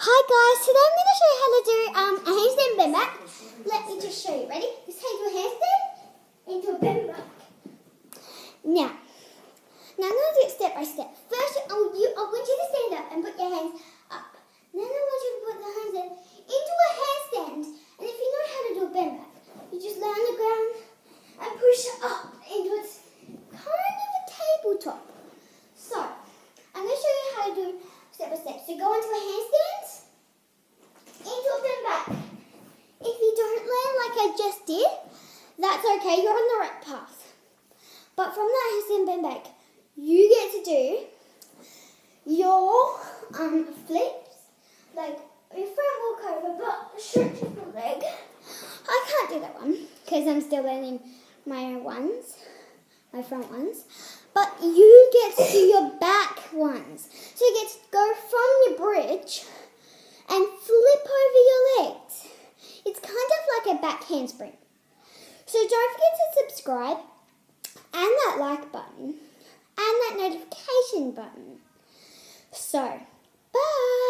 Hi guys, today I'm going to show you how to do a handstand bend back. Let me just show you. Ready? Just take your handstand into a bend back. Now I'm going to do it step by step. First, I want you to stand up and put your hands up. Then I want you to put the hands into a handstand. And if you know how to do a bend back, you just lay on the ground and push up into its kind of a tabletop. So, I'm going to show you how to do step by step. So go into a handstand, into a bend back. If you don't land like I just did, that's okay, you're on the right path. But from that handstand bend back, you get to do your flips, like your front walk over, but stretch your leg. I can't do that one because I'm still learning my front ones. But you get to do your back ones. So you get to go from your bridge and flip over your legs. It's kind of like a back handspring. So don't forget to subscribe and that like button and that notification button. So, bye.